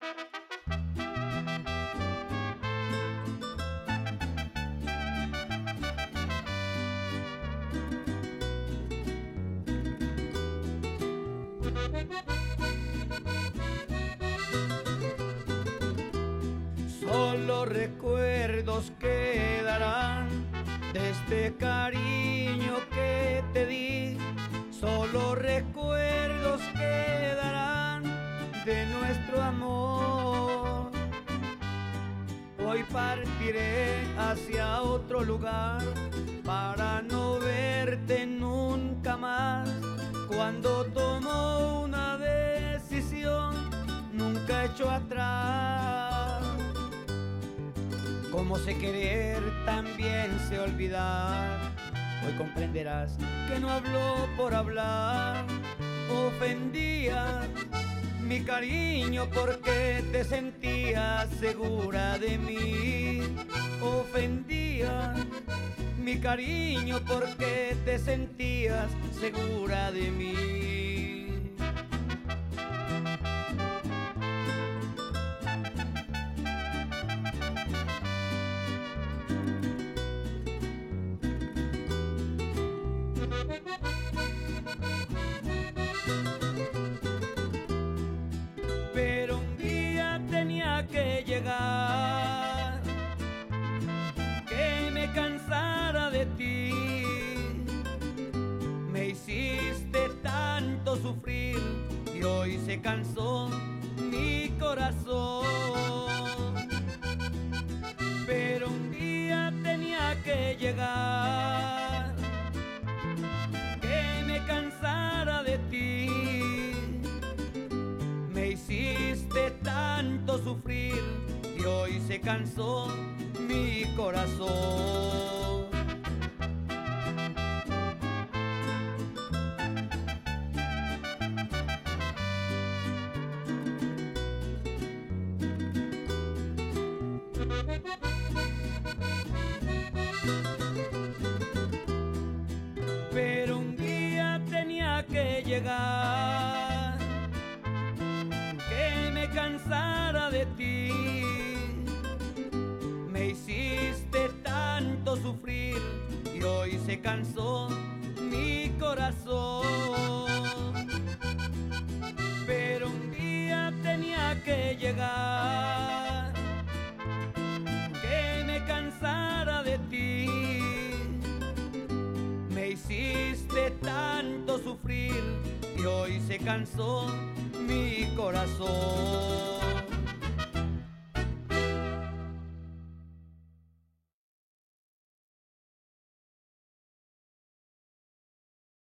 Solo recuerdos quedarán de este cariño que te di. Solo recuerdos quedarán de nuestro amor. Hoy partiré hacia otro lugar para no verte nunca más. Cuando tomo una decisión, nunca echo atrás. Como sé querer, también sé olvidar. Hoy comprenderás que no hablo por hablar. Ofendías mi cariño porque te sentías segura de mí. Ofendías mi cariño porque te sentías segura de mí. Pero un día tenía que llegar, que me cansara de ti. Me hiciste tanto sufrir y hoy se cansó mi corazón. Pero un día tenía que llegar, que me cansara de ti. Me hiciste tanto sufrir y hoy se cansó mi corazón. Pero un día tenía que llegar, que me cansara de ti. Me hiciste tanto sufrir y hoy se cansó mi corazón. Pero un día tenía que llegar, que me cansara de ti. Me hiciste tanto sufrir y hoy se cansó mi corazón.